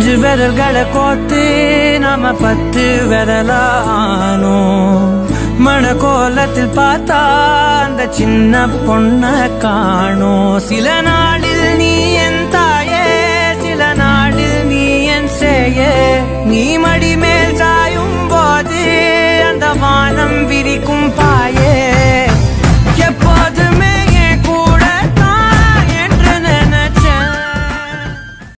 அஞ்சு விரல்களை கோத்து நாம 10 விரலானோ மணக்கோலத்தில் பார்த்தா அந்த சின்ன பொண்ண காணோ சில நாளில் நீ என் தாயே சில நாளில் நீ என் சேயே நீ மடி மேல் சாயும் போது அந்த வானம் விரிக்கும்